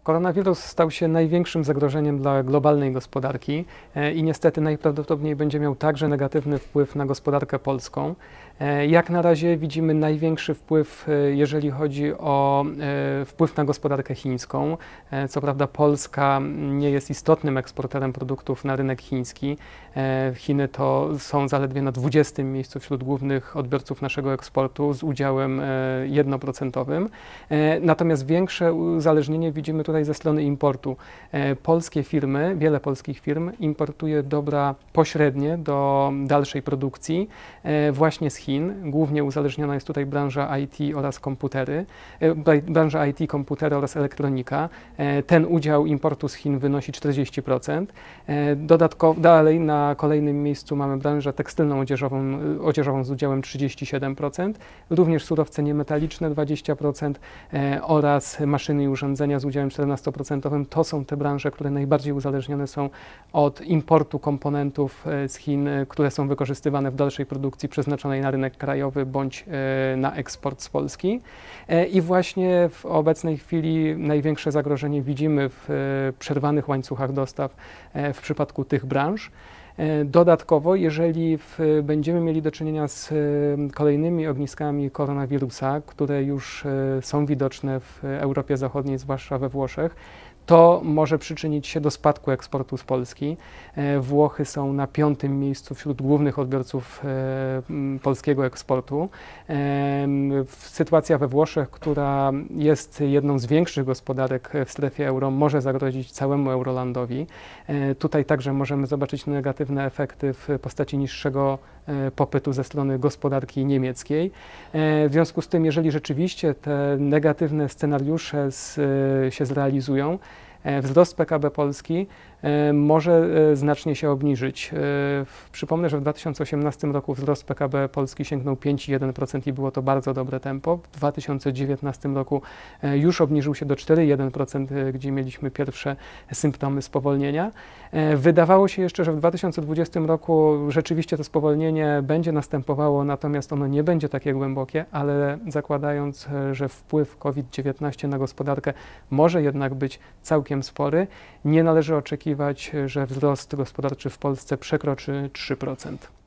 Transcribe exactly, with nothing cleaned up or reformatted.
Koronawirus stał się największym zagrożeniem dla globalnej gospodarki i niestety najprawdopodobniej będzie miał także negatywny wpływ na gospodarkę polską. Jak na razie widzimy największy wpływ, jeżeli chodzi o wpływ na gospodarkę chińską. Co prawda Polska nie jest istotnym eksporterem produktów na rynek chiński. Chiny to są zaledwie na dwudziestym miejscu wśród głównych odbiorców naszego eksportu z udziałem jednoprocentowym. Natomiast większe uzależnienie widzimy tutaj ze strony importu. Polskie firmy, wiele polskich firm importuje dobra pośrednie do dalszej produkcji właśnie z Chin. Głównie uzależniona jest tutaj branża I T oraz komputery, branża I T, komputery oraz elektronika. Ten udział importu z Chin wynosi czterdzieści procent. Dodatkowo dalej na kolejnym miejscu mamy branżę tekstylną odzieżową, odzieżową z udziałem trzydzieści siedem procent, również surowce niemetaliczne dwadzieścia procent oraz maszyny i urządzenia z udziałem czternaście procent. To są te branże, które najbardziej uzależnione są od importu komponentów z Chin, które są wykorzystywane w dalszej produkcji przeznaczonej na rynek krajowy bądź na eksport z Polski. I właśnie w obecnej chwili największe zagrożenie widzimy w przerwanych łańcuchach dostaw w przypadku tych branż. Dodatkowo, jeżeli w, będziemy mieli do czynienia z kolejnymi ogniskami koronawirusa, które już są widoczne w Europie Zachodniej, zwłaszcza we Włoszech, to może przyczynić się do spadku eksportu z Polski. Włochy są na piątym miejscu wśród głównych odbiorców polskiego eksportu. Sytuacja we Włoszech, która jest jedną z większych gospodarek w strefie euro, może zagrozić całemu Eurolandowi. Tutaj także możemy zobaczyć negatywne efekty w postaci niższego popytu ze strony gospodarki niemieckiej. W związku z tym, jeżeli rzeczywiście te negatywne scenariusze z, się zrealizują, wzrost P K B Polski może znacznie się obniżyć. Przypomnę, że w dwa tysiące osiemnastym roku wzrost P K B Polski sięgnął pięć przecinek jeden procent i było to bardzo dobre tempo. W dwa tysiące dziewiętnastym roku już obniżył się do cztery przecinek jeden procent, gdzie mieliśmy pierwsze symptomy spowolnienia. Wydawało się jeszcze, że w dwa tysiące dwudziestym roku rzeczywiście to spowolnienie będzie następowało, natomiast ono nie będzie takie głębokie, ale zakładając, że wpływ COVID dziewiętnaście na gospodarkę może jednak być całkiem spory, nie należy oczekiwać, że wzrost gospodarczy w Polsce przekroczy trzy procent.